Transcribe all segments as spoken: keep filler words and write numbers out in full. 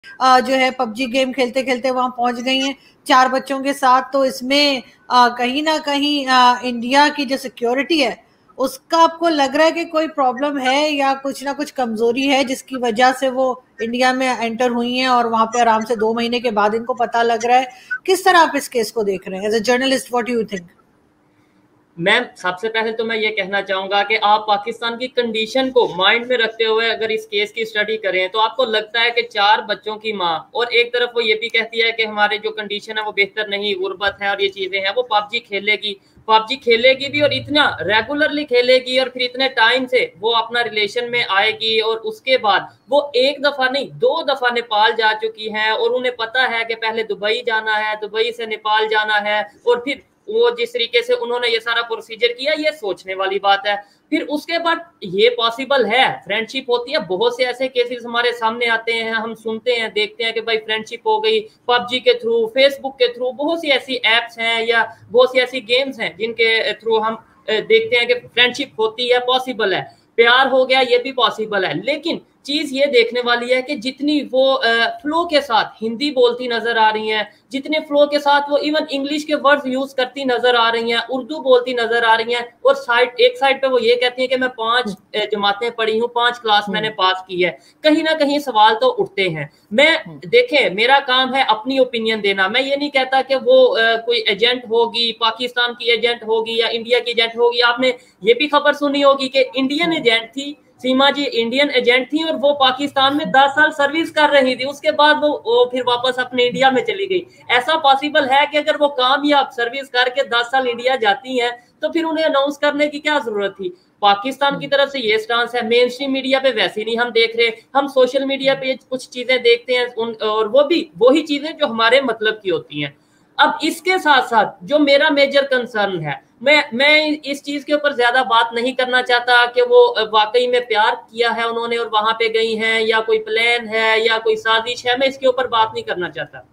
आ, जो है PUBG game खेलते खेलते वहां पहुंच गई हैं चार बच्चों के साथ। तो इसमें आ, कहीं ना कहीं आ, इंडिया की जो सिक्योरिटी है उसका आपको लग रहा है कि कोई प्रॉब्लम है या कुछ ना कुछ कमजोरी है जिसकी वजह से वो इंडिया में एंटर हुई हैं और वहां पे आराम से दो महीने के बाद इनको पता लग रहा है? किस तरह आप इस केस को देख रहे हैं as a journalist? What do you think? Ma'am सबसे पहले तो मैं ये कहना चाहूंगा कि आप पाकिस्तान की कंडीशन को माइंड में रखते हुए अगर इस केस की स्टडी करें तो आपको लगता है कि चार बच्चों की माँ और एक तरफ वो ये भी कहती है कि हमारे जो कंडीशन है वो बेहतर नहीं, गुर्बत है और ये चीजें हैं, वो पबजी खेलेगी पबजी खेलेगी भी और इतना रेगुलरली खेलेगी और फिर इतने टाइम से वो अपना रिलेशन में आएगी और उसके बाद वो एक दफा नहीं दो दफा नेपाल जा चुकी है और उन्हें पता है कि पहले दुबई जाना है, दुबई से नेपाल जाना है और फिर वो जिस तरीके से उन्होंने ये सारा प्रोसीजर किया ये सोचने वाली बात है। फिर उसके बाद ये पॉसिबल है, फ्रेंडशिप होती है, बहुत से ऐसे केसेस हमारे सामने आते हैं, हम सुनते हैं देखते हैं कि भाई फ्रेंडशिप हो गई पबजी के थ्रू, फेसबुक के थ्रू, बहुत सी ऐसी एप्स हैं या बहुत सी ऐसी गेम्स हैं जिनके थ्रू हम देखते हैं कि फ्रेंडशिप होती है, पॉसिबल है, प्यार हो गया ये भी पॉसिबल है। लेकिन चीज ये देखने वाली है कि जितनी वो फ्लो के साथ हिंदी बोलती नजर आ रही हैं, जितने फ्लो के साथ वो इवन इंग्लिश के वर्ड्स यूज करती नजर आ रही हैं, उर्दू बोलती नजर आ रही हैं और साइड एक साइड पे वो ये कहती हैं कि मैं पांच जमातें पढ़ी हूँ, पांच क्लास मैंने पास की है, कहीं ना कहीं सवाल तो उठते हैं। मैं देखें मेरा काम है अपनी ओपिनियन देना, मैं ये नहीं कहता कि वो आ, कोई एजेंट होगी, पाकिस्तान की एजेंट होगी या इंडिया की एजेंट होगी। आपने ये भी खबर सुनी होगी कि इंडियन एजेंट थी, सीमा जी इंडियन एजेंट थी और वो पाकिस्तान में दस साल सर्विस कर रही थी, उसके बाद वो, वो फिर वापस अपने इंडिया में चली गई। ऐसा पॉसिबल है कि अगर वो कामयाब सर्विस करके दस साल इंडिया जाती हैं तो फिर उन्हें अनाउंस करने की क्या जरूरत थी? पाकिस्तान की तरफ से ये स्टांस है। मेन स्ट्रीम मीडिया पे वैसे नहीं हम देख रहे, हम सोशल मीडिया पे कुछ चीजें देखते हैं उन, और वो भी वही चीजें जो हमारे मतलब की होती हैं। अब इसके साथ साथ जो मेरा मेजर कंसर्न है, मैं मैं इस चीज के ऊपर ज्यादा बात नहीं करना चाहता कि वो वाकई में प्यार किया है उन्होंने और वहां पे गई हैं या कोई प्लान है या कोई साजिश है, मैं इसके ऊपर बात नहीं करना चाहता।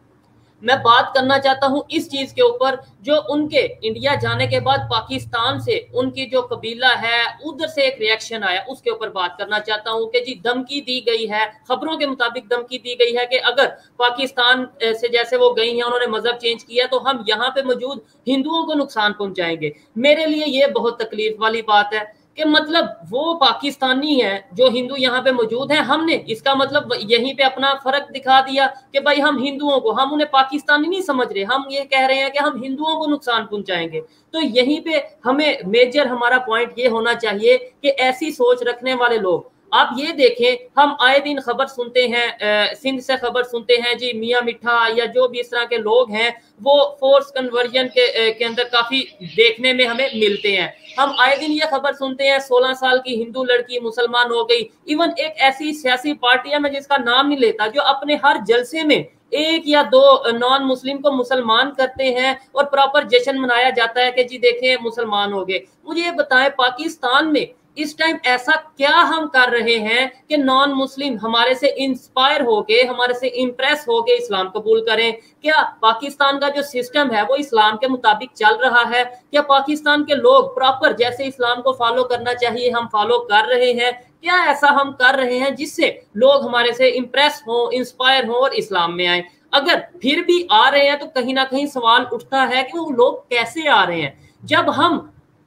मैं बात करना चाहता हूं इस चीज के ऊपर जो उनके इंडिया जाने के बाद पाकिस्तान से उनकी जो कबीला है उधर से एक रिएक्शन आया, उसके ऊपर बात करना चाहता हूं कि जी धमकी दी गई है, खबरों के मुताबिक धमकी दी गई है कि अगर पाकिस्तान से जैसे वो गई हैं उन्होंने मजहब चेंज किया तो हम यहाँ पे मौजूद हिंदुओं को नुकसान पहुंचाएंगे। मेरे लिए ये बहुत तकलीफ वाली बात है कि मतलब वो पाकिस्तानी है जो हिंदू यहाँ पे मौजूद हैं, हमने इसका मतलब यहीं पे अपना फर्क दिखा दिया कि भाई हम हिंदुओं को, हम उन्हें पाकिस्तानी नहीं समझ रहे, हम ये कह रहे हैं कि हम हिंदुओं को नुकसान पहुंचाएंगे। तो यहीं पे हमें मेजर हमारा पॉइंट ये होना चाहिए कि ऐसी सोच रखने वाले लोग, आप ये देखें हम आए दिन खबर सुनते हैं, सिंध से खबर सुनते हैं जी मियाँ मिठा या जो भी इस तरह के लोग हैं वो फोर्स कन्वर्जन के, के अंदर काफी देखने में हमें मिलते हैं। हम आए दिन ये खबर सुनते हैं सोलह साल की हिंदू लड़की मुसलमान हो गई। इवन एक ऐसी सियासी पार्टी है मैं जिसका नाम नहीं लेता जो अपने हर जलसे में एक या दो नॉन मुस्लिम को मुसलमान करते हैं और प्रॉपर जश्न मनाया जाता है कि जी देखें मुसलमान हो गए। मुझे ये बताएं पाकिस्तान में इस टाइम ऐसा क्या हम कर रहे हैं कि नॉन मुस्लिम हमारे से इंस्पायर होके, हमारे से इंप्रेस होके इस्लाम कबूल करें? क्या पाकिस्तान का जो सिस्टम है वो इस्लाम के मुताबिक चल रहा है? क्या पाकिस्तान के लोग प्रॉपर जैसे इस्लाम को फॉलो करना चाहिए हम फॉलो कर रहे हैं? क्या ऐसा हम कर रहे हैं जिससे लोग हमारे से इंप्रेस हो, इंस्पायर हो और इस्लाम में आए? अगर फिर भी आ रहे हैं तो कहीं ना कहीं सवाल उठता है कि वो लोग कैसे आ रहे हैं। जब हम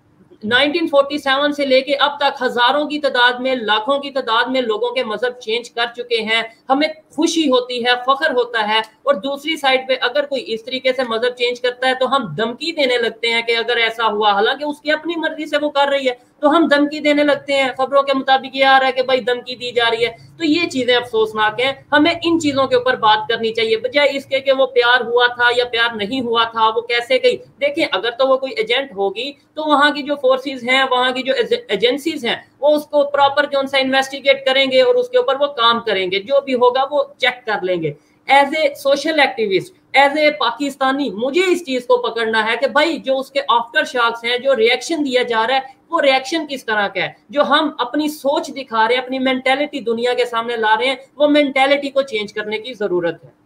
उन्नीस सौ सैंतालीस से लेके अब तक हजारों की तादाद में, लाखों की तादाद में लोगों के मजहब चेंज कर चुके हैं, हमें खुशी होती है, फख्र होता है। और दूसरी साइड पे अगर कोई इस तरीके से मजहब चेंज करता है तो हम धमकी देने लगते हैं कि अगर ऐसा हुआ, हालांकि उसकी अपनी मर्जी से वो कर रही है, तो हम धमकी देने लगते हैं। खबरों के मुताबिक ये आ रहा है कि भाई धमकी दी जा रही है। तो ये चीजें अफसोसनाक हैं, हमें इन चीजों के ऊपर बात करनी चाहिए बजाय इसके कि वो प्यार हुआ था या प्यार नहीं हुआ था, वो कैसे गई। देखिए अगर तो वो कोई एजेंट होगी तो वहां की जो फोर्सेस हैं, वहां की जो एजेंसीज हैं वो उसको प्रॉपर जो सा इन्वेस्टिगेट करेंगे और उसके ऊपर वो काम करेंगे, जो भी होगा वो चेक कर लेंगे। As a social activist, as a Pakistani, मुझे इस चीज को पकड़ना है कि भाई जो उसके आफ्टर शॉक्स हैं, जो रिएक्शन दिया जा रहा है वो रिएक्शन किस तरह का है। जो हम अपनी सोच दिखा रहे हैं, अपनी मेंटेलिटी दुनिया के सामने ला रहे हैं, वो मेंटेलिटी को चेंज करने की जरूरत है।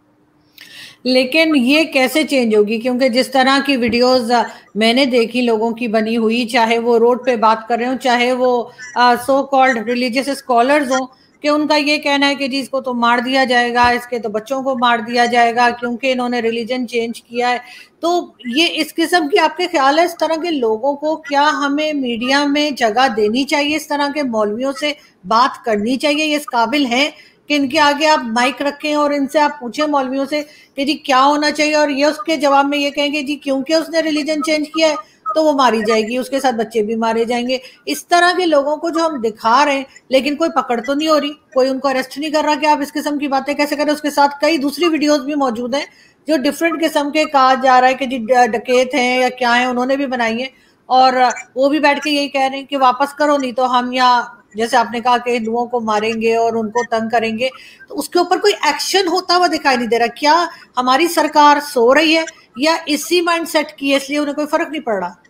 लेकिन ये कैसे चेंज होगी? क्योंकि जिस तरह की वीडियोस मैंने देखी लोगों की बनी हुई, चाहे वो रोड पे बात कर रहे हो, चाहे वो सो कॉल्ड रिलीजियस स्कॉलर्स हो, कि उनका ये कहना है कि जी इसको तो मार दिया जाएगा, इसके तो बच्चों को मार दिया जाएगा क्योंकि इन्होंने रिलीजन चेंज किया है। तो ये इस किस्म की आपके ख्याल है इस तरह के लोगों को क्या हमें मीडिया में जगह देनी चाहिए, इस तरह के मौलवियों से बात करनी चाहिए, ये इस काबिल हैं कि इनके आगे आप माइक रखें और इनसे आप पूछें मौलवियों से कि जी क्या होना चाहिए, और ये उसके जवाब में ये कहेंगे जी क्योंकि उसने रिलीजन चेंज किया है तो वो मारी जाएगी, उसके साथ बच्चे भी मारे जाएंगे। इस तरह के लोगों को जो हम दिखा रहे हैं लेकिन कोई पकड़ तो नहीं हो रही, कोई उनको अरेस्ट नहीं कर रहा कि आप इस किस्म की बातें कैसे करें। उसके साथ कई दूसरी वीडियोस भी मौजूद हैं जो डिफरेंट किस्म के कहा जा रहा है कि जी डकैत हैं या क्या है, उन्होंने भी बनाई है और वो भी बैठ के यही कह रहे हैं कि वापस करो नहीं तो हम यहाँ जैसे आपने कहा कि हिंदुओं को मारेंगे और उनको तंग करेंगे। तो उसके ऊपर कोई एक्शन होता हुआ दिखाई नहीं दे रहा। क्या हमारी सरकार सो रही है या इसी माइंड सेट की है इसलिए उन्हें कोई फर्क नहीं पड़ रहा?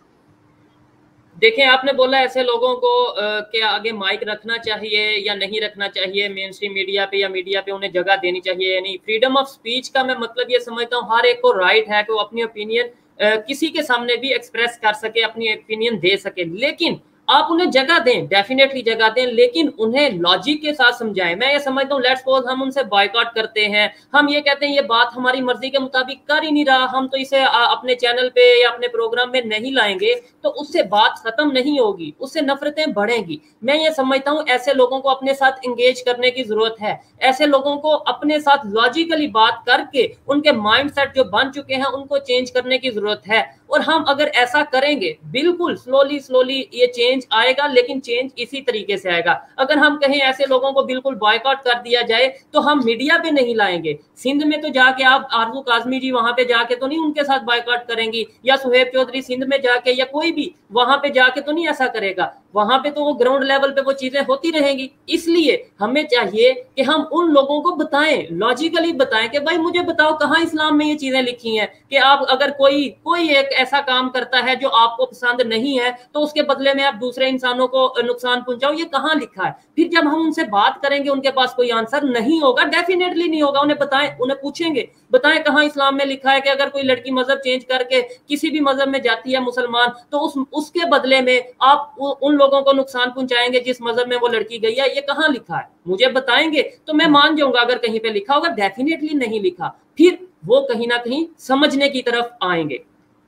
देखें, आपने बोला ऐसे लोगों को आ, के आगे माइक रखना चाहिए या नहीं रखना चाहिए, मेन स्ट्रीम मीडिया पे या मीडिया पे उन्हें जगह देनी चाहिए या नहीं। फ्रीडम ऑफ स्पीच का मैं मतलब ये समझता हूँ हर एक को राइट है कि वो अपनी ओपिनियन किसी के सामने भी एक्सप्रेस कर सके, अपनी ओपिनियन दे सके, लेकिन आप उन्हें जगह दें, डेफिनेटली जगह दें, लेकिन उन्हें लॉजिक के साथ समझाएं। मैं ये समझता हूँ लेट्स सपोज हम उनसे बॉयकॉट करते हैं, हम ये कहते हैं ये बात हमारी मर्जी के मुताबिक कर ही नहीं रहा, हम तो इसे अपने चैनल पे या अपने प्रोग्राम में नहीं लाएंगे, तो उससे बात खत्म नहीं होगी, उससे नफरतें बढ़ेंगी। मैं ये समझता हूँ ऐसे लोगों को अपने साथ एंगेज करने की जरूरत है, ऐसे लोगों को अपने साथ लॉजिकली बात करके उनके माइंडसेट जो बन चुके हैं उनको चेंज करने की जरूरत है। और हम अगर ऐसा करेंगे बिल्कुल स्लोली स्लोली ये चेंज आएगा, लेकिन चेंज इसी तरीके से आएगा। अगर हम कहें ऐसे लोगों को बिल्कुल बॉयकॉट कर दिया जाए तो हम मीडिया पे नहीं लाएंगे। सिंध में तो जाके आप आरजू काजमी जी वहां पे जाके तो नहीं उनके साथ बॉयकॉट करेंगी, या सुहेब चौधरी सिंध में जाके या कोई भी वहां पे जाके तो नहीं ऐसा करेगा। वहां पे तो वो ग्राउंड लेवल पे वो चीजें होती रहेंगी। इसलिए हमें चाहिए कि हम उन लोगों को बताएं, लॉजिकली बताएं कि भाई मुझे बताओ कहाँ इस्लाम में ये चीजें लिखी हैं कि आप अगर कोई कोई एक ऐसा काम करता है जो आपको पसंद नहीं है तो उसके बदले में आप दूसरे इंसानों को नुकसान पहुंचाओ, ये कहाँ लिखा है। फिर जब हम उनसे बात करेंगे उनके पास कोई आंसर नहीं होगा, डेफिनेटली नहीं होगा, उन्हें बताएं, उन्हें पूछेंगे बताएं कहाँ इस्लाम में लिखा है कि अगर कोई लड़की मजहब चेंज करके किसी भी मजहब में जाती है मुसलमान तो उस उसके बदले में आप उन लोगों को नुकसान पहुंचाएंगे जिस मजहब में वो लड़की गई है। ये कहाँ लिखा है मुझे बताएंगे तो मैं मान जाऊंगा, अगर कहीं पे लिखा होगा, डेफिनेटली नहीं लिखा, फिर वो कहीं ना कहीं समझने की तरफ आएंगे।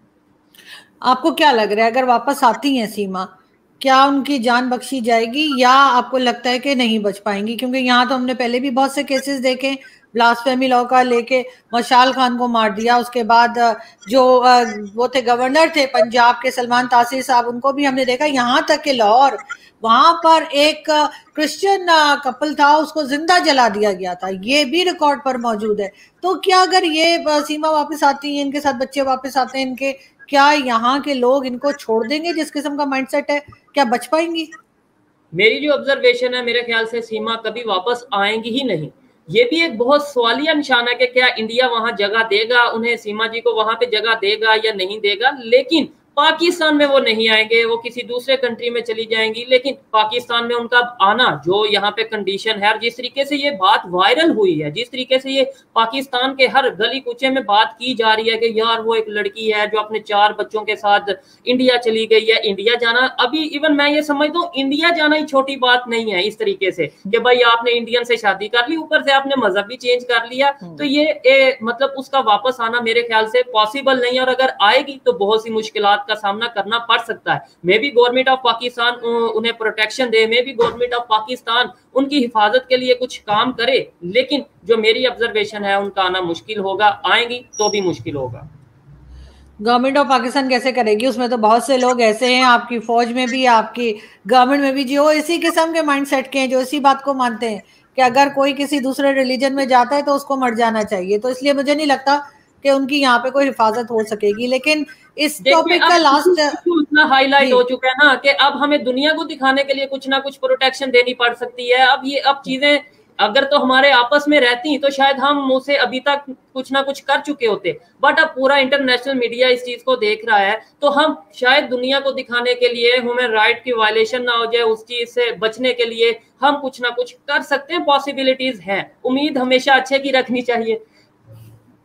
आपको क्या लग रहा है अगर वापस आती हैं सीमा, क्या उनकी जान बख्शी जाएगी या आपको लगता है कि नहीं बच पाएंगी? क्योंकि यहाँ तो हमने पहले भी बहुत से केसेस देखे, ब्लास्फेमी लॉ का लेके मशाल खान को मार दिया, उसके बाद जो वो थे गवर्नर थे पंजाब के सलमान तासीर साहब, उनको भी हमने देखा। यहाँ तक कि लाहौर वहां पर एक क्रिश्चियन कपल था, उसको जिंदा जला दिया गया था, ये भी रिकॉर्ड पर मौजूद है। तो क्या अगर ये सीमा वापस आती है, इनके साथ बच्चे वापस आते हैं इनके, क्या यहाँ के लोग इनको छोड़ देंगे? जिस किस्म का माइंडसेट है, क्या बच पाएंगी? मेरी जो ऑब्जर्वेशन है, मेरे ख्याल से सीमा कभी वापस आएंगी ही नहीं। ये भी एक बहुत सवालिया निशान है कि क्या इंडिया वहां जगह देगा उन्हें, सीमा जी को वहां पे जगह देगा या नहीं देगा। लेकिन पाकिस्तान में वो नहीं आएंगे, वो किसी दूसरे कंट्री में चली जाएंगी, लेकिन पाकिस्तान में उनका आना जो यहाँ पे कंडीशन है, और जिस तरीके से ये बात वायरल हुई है, जिस तरीके से ये पाकिस्तान के हर गली कुचे में बात की जा रही है कि यार वो एक लड़की है जो अपने चार बच्चों के साथ इंडिया चली गई है। इंडिया जाना, अभी इवन मैं ये समझता हूँ इंडिया जाना ही छोटी बात नहीं है इस तरीके से कि भाई आपने इंडियन से शादी कर ली, ऊपर से आपने मजहब भी चेंज कर लिया, तो ये ए, मतलब उसका वापस आना मेरे ख्याल से पॉसिबल नहीं है। और अगर आएगी तो बहुत सी मुश्किलात का सामना करना पड़ सकता है। Maybe government of Pakistan उन्हें प्रोटेक्शन दे, maybe government of Pakistan उनकी हिफाजत के लिए कुछ काम करे, लेकिन जो मेरी ऑब्जर्वेशन है उनका आना मुश्किल होगा, आएंगी तो भी मुश्किल होगा। गवर्नमेंट ऑफ पाकिस्तान कैसे करेगी? उसमें तो बहुत से लोग ऐसे हैं, आपकी फौज में भी, आपकी गवर्नमेंट में भी, जो इसी किस्म के माइंडसेट के हैं, जो इसी बात को मानते हैं कि अगर कोई किसी दूसरे रिलीजन में जाता है तो उसको मर जाना चाहिए। तो इसलिए मुझे नहीं लगता कि उनकी यहाँ पे कोई हिफाजत हो सकेगी। लेकिन इस टॉपिक का लास्ट इतना हाईलाइट हो चुका है ना कि अब हमें दुनिया को दिखाने के लिए कुछ ना कुछ प्रोटेक्शन देनी पड़ सकती है। अब ये अब चीजें अगर तो हमारे आपस में रहती तो शायद हम उसे अभी तक कुछ ना कुछ कर चुके होते, बट अब पूरा इंटरनेशनल मीडिया इस चीज को देख रहा है तो हम शायद दुनिया को दिखाने के लिए, ह्यूमन राइट की वायलेशन ना हो जाए उस चीज से बचने के लिए हम कुछ ना कुछ कर सकते हैं। पॉसिबिलिटीज हैं, उम्मीद हमेशा अच्छे की रखनी चाहिए।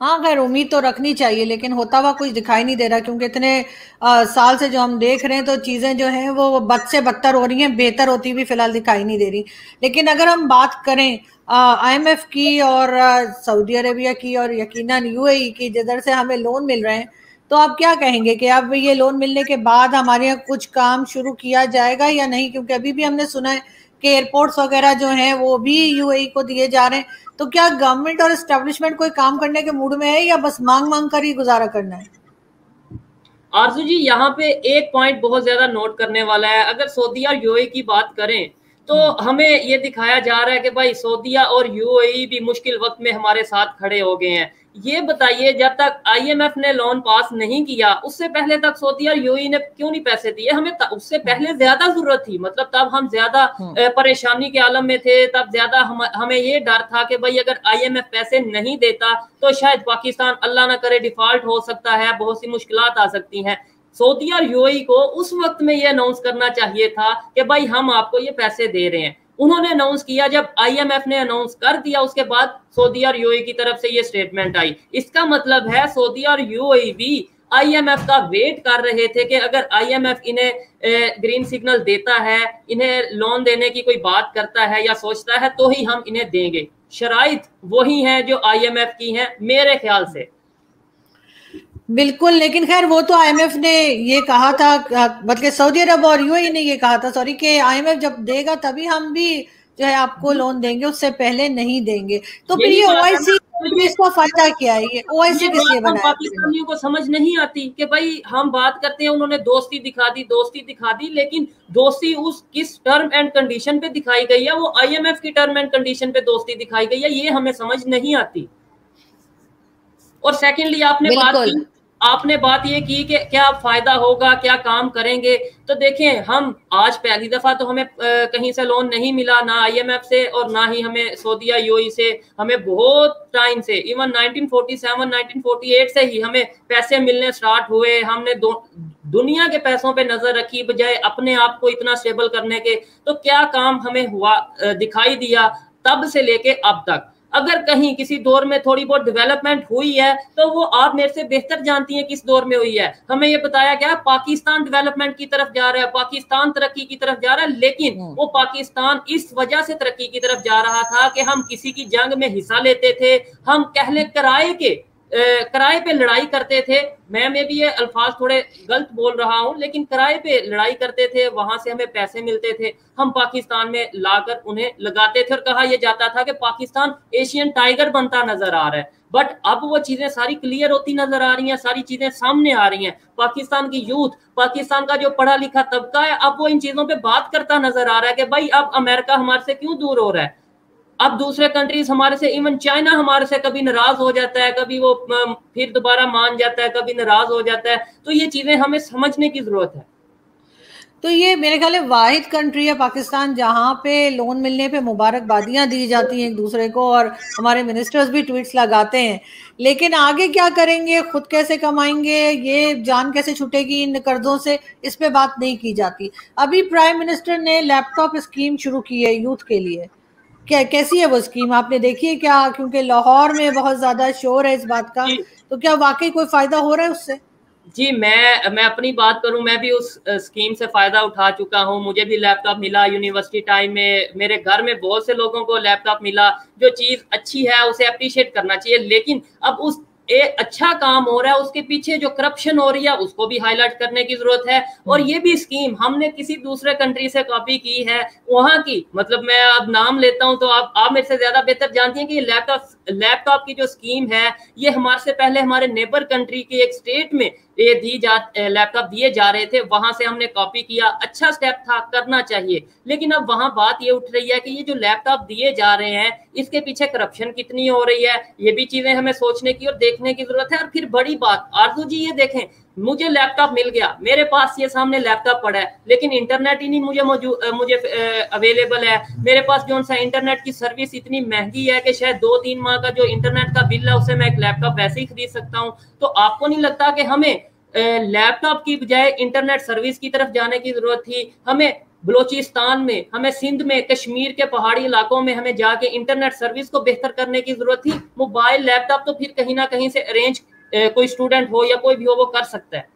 हाँ खैर उम्मीद तो रखनी चाहिए, लेकिन होता हुआ कुछ दिखाई नहीं दे रहा, क्योंकि इतने आ, साल से जो हम देख रहे हैं तो चीजें जो हैं वो बद से बदतर हो रही हैं, बेहतर होती भी फिलहाल दिखाई नहीं दे रही। लेकिन अगर हम बात करें आईएमएफ की और आ, सऊदी अरेबिया की और यकीनन यूएई की, जिधर से हमें लोन मिल रहे हैं, तो आप क्या कहेंगे कि अब ये लोन मिलने के बाद हमारे यहाँ कुछ काम शुरू किया जाएगा या नहीं? क्योंकि अभी भी हमने सुना है कि एयरपोर्ट्स वगैरह जो हैं वो भी यूएई को दिए जा रहे हैं। तो क्या गवर्नमेंट और एस्टेब्लिशमेंट कोई काम करने के मूड में है या बस मांग मांग कर ही गुजारा करना है? आरजू जी, यहाँ पे एक पॉइंट बहुत ज्यादा नोट करने वाला है। अगर सऊदी और यूएई की बात करें तो हमें ये दिखाया जा रहा है कि भाई सऊदीया और यूएई भी मुश्किल वक्त में हमारे साथ खड़े हो गए हैं। ये बताइए, जब तक आईएमएफ ने लोन पास नहीं किया उससे पहले तक सऊदी और यूएई ने क्यों नहीं पैसे दिए? हमें उससे पहले ज्यादा जरूरत थी, मतलब तब हम ज्यादा परेशानी के आलम में थे, तब ज्यादा हम, हमें ये डर था कि भाई अगर आईएमएफ पैसे नहीं देता तो शायद पाकिस्तान अल्लाह ना करे डिफॉल्ट हो सकता है, बहुत सी मुश्किलात आ सकती हैं। सऊदी और यूएई को उस वक्त में ये अनाउंस करना चाहिए था कि भाई हम आपको ये पैसे दे रहे हैं। उन्होंने अनाउंस किया, जब आईएमएफ ने अनाउंस कर दिया उसके बाद सऊदी और यूएई की तरफ से ये स्टेटमेंट आई। इसका मतलब है सऊदी और यूएई भी आईएमएफ का वेट कर रहे थे कि अगर आईएमएफ इन्हें ग्रीन सिग्नल देता है, इन्हें लोन देने की कोई बात करता है या सोचता है, तो ही हम इन्हें देंगे। शराइत वही हैं जो आईएमएफ की हैं मेरे ख्याल से। बिल्कुल, लेकिन खैर वो तो आईएमएफ ने ये कहा था, बल्कि सऊदी अरब और यूएई ने ये कहा था सॉरी कि आईएमएफ जब देगा तभी हम भी जो है आपको लोन देंगे, उससे पहले नहीं देंगे। तो फिर ये ओआईसी इसका फायदा क्या है? ये ओआईसी किस लिए बनाया? पाकिस्तानियों को समझ नहीं आती कि भाई हम बात करते हैं, उन्होंने दोस्ती दिखा दी दोस्ती दिखा दी लेकिन दोस्ती उस किस टर्म एंड कंडीशन पे दिखाई गई है, वो आईएमएफ की टर्म एंड कंडीशन पे दोस्ती दिखाई गई है, ये हमें समझ नहीं आती। और सेकेंडली आपने बात की आपने बात ये की कि क्या फायदा होगा, क्या काम करेंगे। तो देखें, हम आज पहली दफा तो हमें कहीं से लोन नहीं मिला, ना आईएमएफ से और ना ही हमें सऊदीया यूएई से। हमें बहुत टाइम से, even nineteen forty seven nineteen forty eight से ही हमें पैसे मिलने स्टार्ट हुए। हमने दो दुनिया के पैसों पे नजर रखी बजाय अपने आप को इतना स्टेबल करने के। तो क्या काम हमें हुआ दिखाई दिया तब से लेके अब तक। अगर कहीं किसी दौर में थोड़ी बहुत डेवलपमेंट हुई है तो वो आप मेरे से बेहतर जानती हैं किस दौर में हुई है। हमें ये बताया गया पाकिस्तान डेवलपमेंट की तरफ जा रहा है, पाकिस्तान तरक्की की तरफ जा रहा है, लेकिन वो पाकिस्तान इस वजह से तरक्की की तरफ जा रहा था कि हम किसी की जंग में हिस्सा लेते थे, हम कहले किराए के किराए पे लड़ाई करते थे। मैं मैं भी ये अल्फाज थोड़े गलत बोल रहा हूं, लेकिन किराए पे लड़ाई करते थे, वहां से हमें पैसे मिलते थे, हम पाकिस्तान में लाकर उन्हें लगाते थे और कहा यह जाता था कि पाकिस्तान एशियन टाइगर बनता नजर आ रहा है। बट अब वो चीजें सारी क्लियर होती नजर आ रही हैं, सारी चीजें सामने आ रही हैं। पाकिस्तान की यूथ, पाकिस्तान का जो पढ़ा लिखा तबका है, अब वो इन चीजों पे बात करता नजर आ रहा है कि भाई अब अमेरिका हमारे से क्यों दूर हो रहा है, अब दूसरे कंट्रीज हमारे से, इवन चाइना हमारे से कभी नाराज हो जाता है, कभी वो फिर दोबारा मान जाता है, कभी नाराज हो जाता है। तो ये चीजें हमें समझने की जरूरत है। तो ये मेरे ख्याल है वाहिद कंट्री है पाकिस्तान जहां पे लोन मिलने पे मुबारकबादियां दी जाती हैं एक दूसरे को, और हमारे मिनिस्टर्स भी ट्वीट्स लगाते हैं। लेकिन आगे क्या करेंगे, खुद कैसे कमाएंगे, ये जान कैसे छूटेगी इन कर्जों से, इस पे बात नहीं की जाती। अभी प्राइम मिनिस्टर ने लैपटॉप स्कीम शुरू की है यूथ के लिए, क्या कैसी है वो स्कीम, आपने देखी है क्या? क्योंकि लाहौर में बहुत ज्यादा शोर है इस बात का, तो क्या वाकई कोई फायदा हो रहा है उससे? जी, मैं मैं अपनी बात करूं, मैं भी उस स्कीम से फायदा उठा चुका हूं। मुझे भी लैपटॉप मिला यूनिवर्सिटी टाइम में, मेरे घर में बहुत से लोगों को लैपटॉप मिला। जो चीज अच्छी है उसे अप्रिशिएट करना चाहिए, लेकिन अब उस एक अच्छा काम हो रहा है उसके पीछे जो करप्शन हो रही है उसको भी हाईलाइट करने की जरूरत है। और ये भी स्कीम हमने किसी दूसरे कंट्री से कॉपी की है, वहां की, मतलब मैं अब नाम लेता हूं तो आप आप मेरे से ज्यादा बेहतर जानती हैं कि लैपटॉप लैपटॉप की जो स्कीम है ये हमारे से पहले हमारे नेबर कंट्री के एक स्टेट में ये दी जा लैपटॉप दिए जा रहे थे, वहां से हमने कॉपी किया। अच्छा स्टेप था, करना चाहिए। लेकिन अब वहां बात ये उठ रही है कि ये जो लैपटॉप दिए जा रहे हैं इसके पीछे करप्शन कितनी हो रही है, ये भी चीजें हमें सोचने की और देखने की जरूरत है। और फिर बड़ी बात आरजू जी, ये देखें, मुझे लैपटॉप मिल गया, मेरे पास ये सामने लैपटॉप पड़ा है, लेकिन इंटरनेट ही नहीं मुझे मौजूद मुझे अवेलेबल है। मेरे पास जो सा इंटरनेट की सर्विस इतनी महंगी है कि शायद दो तीन माह का जो इंटरनेट का बिल है उससे मैं एक लैपटॉप वैसे ही खरीद सकता हूँ। तो आपको नहीं लगता कि हमें लैपटॉप की बजाय इंटरनेट सर्विस की तरफ जाने की जरूरत थी? हमें बलोचिस्तान में, हमें सिंध में, कश्मीर के पहाड़ी इलाकों में हमें जाके इंटरनेट सर्विस को बेहतर करने की जरूरत थी। मोबाइल लैपटॉप तो फिर कहीं ना कहीं से अरेंज कोई स्टूडेंट हो या कोई भी हो वो कर सकता है।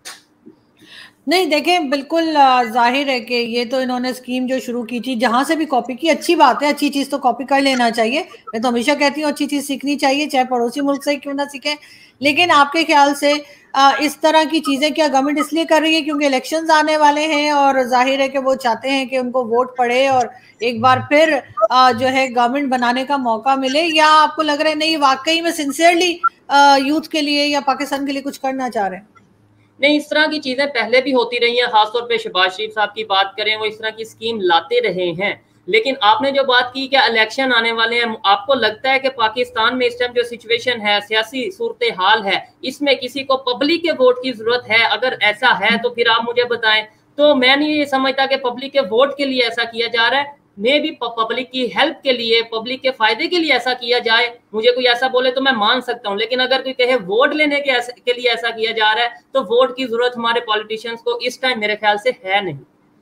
नहीं देखें, बिल्कुल जाहिर है कि ये तो इन्होंने स्कीम जो शुरू की थी, जहां से भी कॉपी की, अच्छी बात है, अच्छी चीज तो कॉपी कर लेना चाहिए। मैं तो हमेशा कहती हूँ अच्छी चीज सीखनी चाहिए, चाहे पड़ोसी मुल्क से क्यों ना सीखे। लेकिन आपके ख्याल से इस तरह की चीजें क्या गवर्नमेंट इसलिए कर रही है क्योंकि इलेक्शंस आने वाले हैं और जाहिर है कि वो चाहते हैं कि उनको वोट पड़े और एक बार फिर जो है गवर्नमेंट बनाने का मौका मिले, या आपको लग रहा है नहीं वाकई में सिंसियरली यूथ के लिए या पाकिस्तान के लिए कुछ करना चाह रहे हैं? नहीं, इस तरह की चीजें पहले भी होती रही हैं। खासतौर पे शहबाज शरीफ साहब की बात करें, वो इस तरह की स्कीम लाते रहे हैं। लेकिन आपने जो बात की कि इलेक्शन आने वाले हैं, आपको लगता है कि पाकिस्तान में इस टाइम जो सिचुएशन है, सियासी सूरत हाल है, इसमें किसी को पब्लिक के वोट की जरूरत है? अगर ऐसा है तो फिर आप मुझे बताएं। तो मैं नहीं ये समझता कि पब्लिक के वोट के लिए ऐसा किया जा रहा है। मे भी पब्लिक की हेल्प के लिए, पब्लिक के फायदे के लिए ऐसा किया जाए, मुझे कोई ऐसा बोले तो मैं मान सकता हूं। लेकिन अगर कोई कहे वोट लेने के, के लिए ऐसा किया जा रहा है, तो वोट की जरूरत हमारे पॉलिटिशियंस को इस टाइम मेरे ख्याल से है नहीं।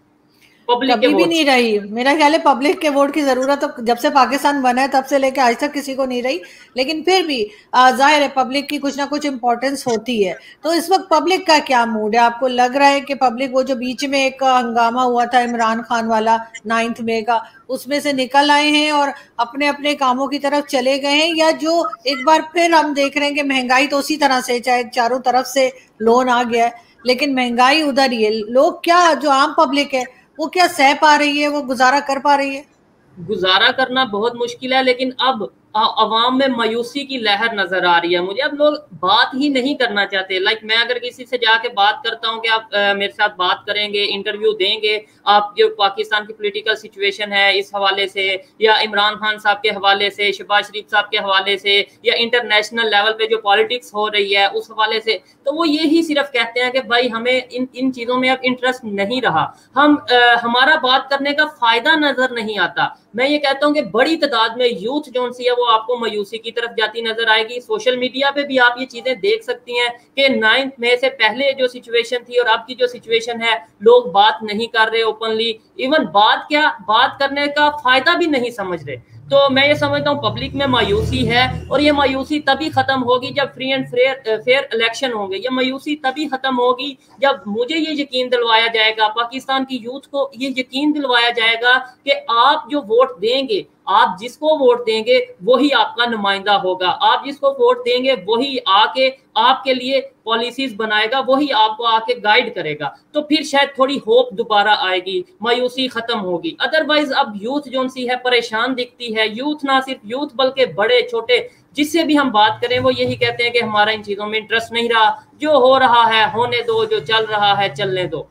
पब्लिक कभी भी नहीं रही। मेरा ख्याल है पब्लिक के वोट की जरूरत तो जब से पाकिस्तान बना है तब से लेकर आज तक किसी को नहीं रही। लेकिन फिर भी जाहिर है पब्लिक की कुछ ना कुछ इंपॉर्टेंस होती है। तो इस वक्त पब्लिक का क्या मूड है? आपको लग रहा है कि पब्लिक, वो जो बीच में एक हंगामा हुआ था इमरान खान वाला नाइन्थ मई का, उसमें से निकल आए हैं और अपने अपने कामों की तरफ चले गए हैं, या जो एक बार फिर हम देख रहे हैं कि महंगाई तो उसी तरह से, चाहे चारों तरफ से लोन आ गया है लेकिन महंगाई उधर ही है। लोग क्या, जो आम पब्लिक है वो क्या सह पा रही है, वो गुजारा कर पा रही है? गुजारा करना बहुत मुश्किल है, लेकिन अब अवाम में मायूसी की लहर नजर आ रही है मुझे। अब लोग बात ही नहीं करना चाहते। लाइक मैं अगर किसी से जाके बात करता हूँ कि आप आ, मेरे साथ बात करेंगे, इंटरव्यू देंगे, आप जो पाकिस्तान की पॉलिटिकल सिचुएशन है इस हवाले से, या इमरान खान साहब के हवाले से, शहबाज शरीफ साहब के हवाले से, या इंटरनेशनल लेवल पे जो पॉलिटिक्स हो रही है उस हवाले से, तो वो यही सिर्फ कहते हैं कि भाई हमें इन इन चीजों में अब इंटरेस्ट नहीं रहा, हम आ, हमारा बात करने का फायदा नजर नहीं आता। मैं ये कहता हूँ कि बड़ी तादाद में यूथ जो सी है वो आपको मायूसी की तरफ जाती नजर आएगी। सोशल मीडिया पे भी आप ये चीजें देख सकती हैं कि नाइन्थ मई से पहले जो सिचुएशन थी और अब की जो सिचुएशन है, लोग बात नहीं कर रहे ओपनली। इवन बात क्या, बात करने का फायदा भी नहीं समझ रहे। तो मैं ये समझता हूँ पब्लिक में मायूसी है, और ये मायूसी तभी खत्म होगी जब free and fair fair election होंगे। ये मायूसी तभी खत्म होगी जब मुझे ये यकीन दिलवाया जाएगा, पाकिस्तान की यूथ को ये यकीन दिलवाया जाएगा कि आप जो वोट देंगे, आप जिसको वोट देंगे वही आपका नुमाइंदा होगा। आप जिसको वोट देंगे वही आके आपके लिए पॉलिसीज बनाएगा, वही आपको आके गाइड करेगा। तो फिर शायद थोड़ी होप दोबारा आएगी, मायूसी खत्म होगी। अदरवाइज अब यूथ जो सी है परेशान दिखती है। यूथ ना सिर्फ यूथ बल्कि बड़े छोटे जिससे भी हम बात करें वो यही कहते हैं कि हमारा इन चीजों में इंटरेस्ट नहीं रहा, जो हो रहा है होने दो, जो चल रहा है चलने दो।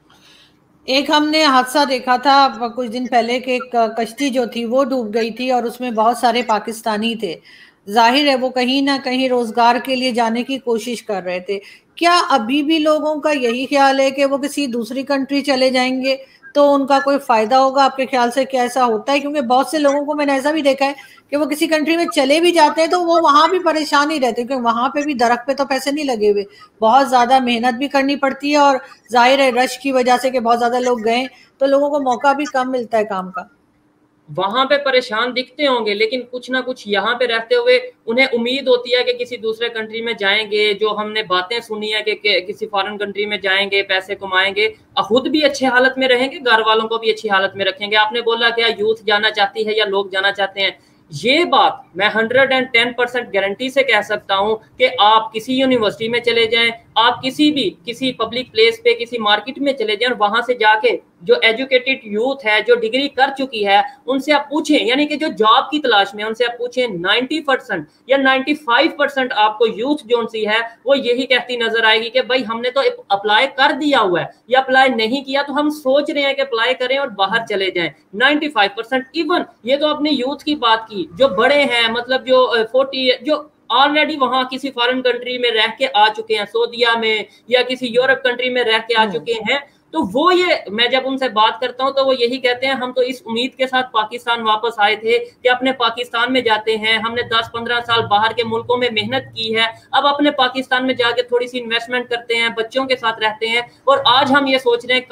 एक हमने हादसा देखा था कुछ दिन पहले कि एक कश्ती जो थी वो डूब गई थी और उसमें बहुत सारे पाकिस्तानी थे। जाहिर है वो कहीं ना कहीं रोजगार के लिए जाने की कोशिश कर रहे थे। क्या अभी भी लोगों का यही ख्याल है कि वो किसी दूसरी कंट्री चले जाएंगे तो उनका कोई फायदा होगा? आपके ख्याल से क्या ऐसा होता है? क्योंकि बहुत से लोगों को मैंने ऐसा भी देखा है कि वो किसी कंट्री में चले भी जाते हैं तो वो वहां भी परेशान ही रहते हैं, क्योंकि वहां पे भी दरख्त पे तो पैसे नहीं लगे हुए, बहुत ज्यादा मेहनत भी करनी पड़ती है और जाहिर है रश की वजह से कि बहुत ज्यादा लोग गए तो लोगों को मौका भी कम मिलता है काम का। वहां पे परेशान दिखते होंगे, लेकिन कुछ ना कुछ यहाँ पे रहते हुए उन्हें उम्मीद होती है कि किसी दूसरे कंट्री में जाएंगे। जो हमने बातें सुनी है कि, कि किसी फॉरेन कंट्री में जाएंगे, पैसे कमाएंगे, खुद भी अच्छे हालत में रहेंगे, घर वालों को भी अच्छी हालत में रखेंगे। आपने बोला क्या यूथ जाना चाहती है या लोग जाना चाहते हैं? ये बात मैं hundred and ten percent guarantee से कह सकता हूं कि आप किसी यूनिवर्सिटी में चले जाएं, आप किसी भी किसी पब्लिक प्लेस पे, किसी मार्केट में चले जाएं, वहां से जाके जो एजुकेटेड यूथ है, जो डिग्री कर चुकी है, उनसे आप पूछें, यानी कि जो जॉब की तलाश में, उनसे आप पूछें, नब्बे परसेंट या पचानवे परसेंट आपको यूथ जो सी है वो यही कहती नजर आएगी कि भाई हमने तो अप्लाई कर दिया हुआ है, या अप्लाई नहीं किया तो हम सोच रहे हैं कि अप्लाई करें और बाहर चले जाएं। पचानवे परसेंट। इवन ये तो अपने यूथ की बात की, जो बड़े हैं, मतलब जो फोर्टी, जो ऑलरेडी वहां किसी फॉरेन कंट्री में रह के आ चुके हैं, सऊदीया में या किसी यूरोप कंट्री में रह के आ चुके हैं, तो वो ये, मैं जब उनसे बात करता हूं तो वो यही कहते हैं हम तो इस उम्मीद के साथ पाकिस्तान वापस आए थे कि अपने पाकिस्तान में जाते हैं, हमने दस पंद्रह साल बाहर के मुल्कों में मेहनत की है, अब अपने पाकिस्तान में जाके थोड़ी सी इन्वेस्टमेंट करते हैं, बच्चों के साथ रहते हैं, और आज हम ये सोच रहे हैं काश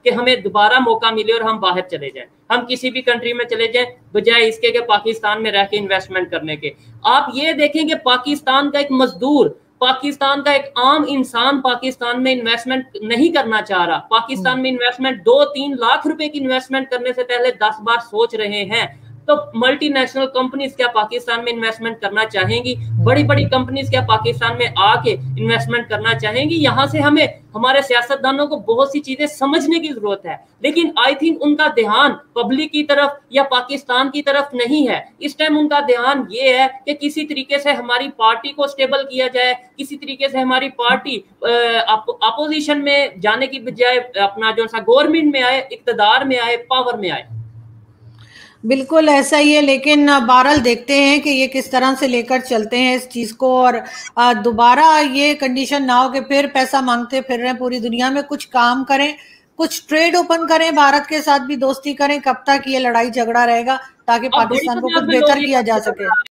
कि हमें दोबारा मौका मिले और हम बाहर चले जाएं, हम किसी भी कंट्री में चले जाएं, बजाय इसके कि पाकिस्तान में रह के इन्वेस्टमेंट करने के। आप ये देखेंगे पाकिस्तान का एक मजदूर, पाकिस्तान का एक आम इंसान पाकिस्तान में इन्वेस्टमेंट नहीं करना चाह रहा। पाकिस्तान में इन्वेस्टमेंट दो तीन लाख रुपए की इन्वेस्टमेंट करने से पहले दस बार सोच रहे हैं। तो मल्टीनेशनल कंपनीज क्या पाकिस्तान में इन्वेस्टमेंट करना चाहेंगी? बड़ी बड़ी कंपनीज क्या पाकिस्तान में आके इन्वेस्टमेंट करना चाहेंगी? यहाँ से हमें हमारे सियासतदानों को बहुत सी चीजें समझने की जरूरत है, लेकिन आई थिंक उनका ध्यान पब्लिक की तरफ या पाकिस्तान की तरफ नहीं है। इस टाइम उनका ध्यान ये है कि किसी तरीके से हमारी पार्टी को स्टेबल किया जाए, किसी तरीके से हमारी पार्टी अपोजिशन में जाने की बजाय अपना जो सा गवर्नमेंट में आए, इक्तदार में आए, पावर में आए। बिल्कुल ऐसा ही है, लेकिन बहरहाल देखते हैं कि ये किस तरह से लेकर चलते हैं इस चीज को, और दोबारा ये कंडीशन ना हो कि फिर पैसा मांगते फिर रहे हैं पूरी दुनिया में। कुछ काम करें, कुछ ट्रेड ओपन करें, भारत के साथ भी दोस्ती करें। कब तक ये लड़ाई झगड़ा रहेगा ताकि पाकिस्तान को कुछ बेहतर किया जा सके।